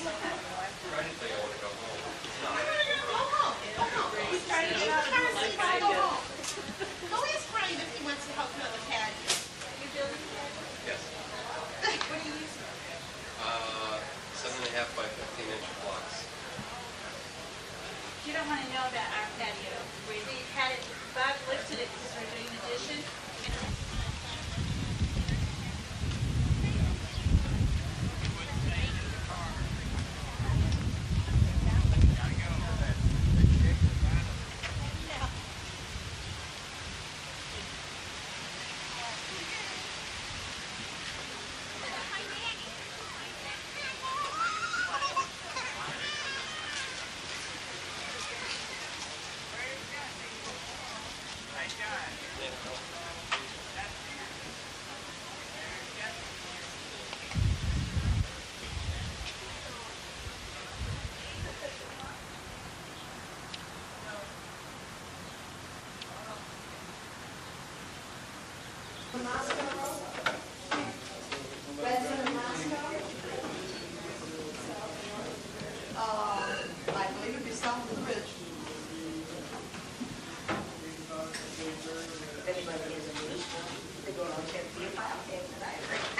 Friday thing, I want to go home. Go home. Go home. He's trying to get out of the house. Go home. Go ask Brian if he wants to help you on the pad. You building the pad? Yes. What are you using? 7.5 by 15-inch blocks. You don't want to know about our patio. We had it, Bob lifted it because we're doing addition. I believe it'd be south of the bridge. If anybody is a news, they go on 10 feet of file cake tonight.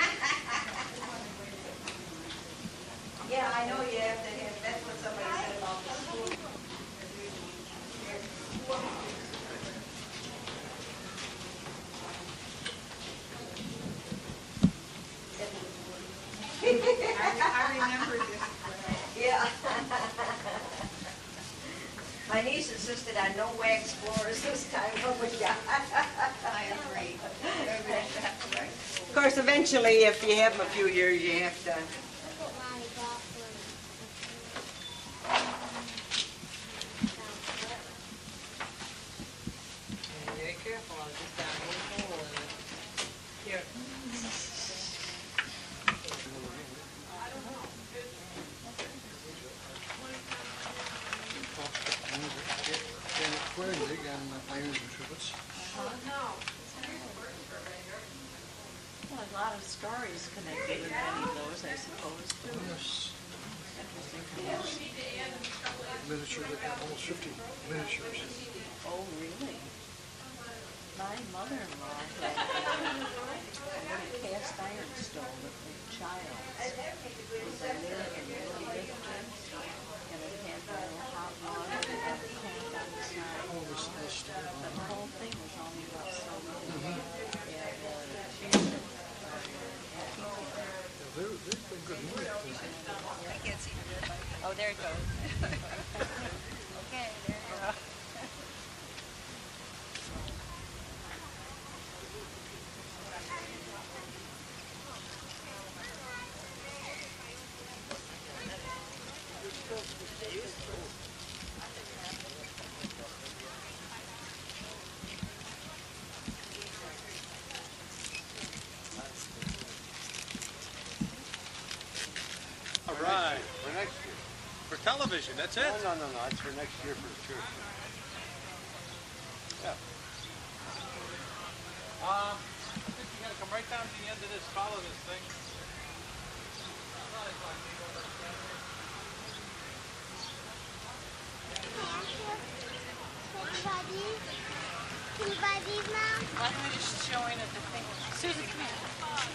Yeah, I know you have to have, that's what somebody said about the school. I remember this. Yeah. My niece insisted on no wax floors this time. Oh my God. I agree. Everybody should have to wax. Of course, eventually, if you have them a few years, you have to. Be careful, I'll just down a little hole in it. Here. Well, a lot of stories connected with many of those, I suppose, too. Yes. Interesting. Miniature, almost 50 miniatures. Oh, really? My mother-in-law had a cast iron stove at the child. It was a lid and really lifted, and it had a little hot water and it had a tank on the side. Oh, this stuff. But the whole thing was only about so little. Mhm. They've been good movies. I can't see the red light. Oh, there it goes. Okay, there you go. All right, for next year. For television, that's it? No, it's for next year for sure. Yeah. I think you gotta come right down to the end of this, follow this thing. Can you buy these now? Why don't we just join at the thing? Susan, come here.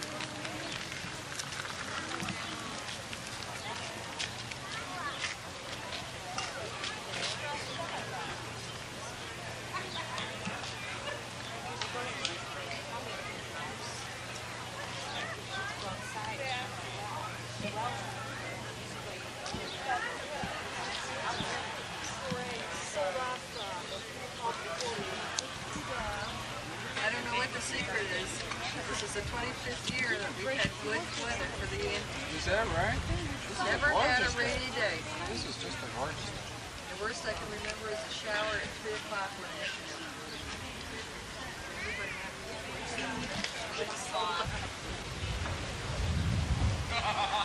I don't know what the secret is. This is the 25th year that we've had good weather for the Yankees. Is that right? This is Never the had a largest rainy day. This is just the largest. The worst I can remember is a shower at 3 o'clock one afternoon. Everybody had to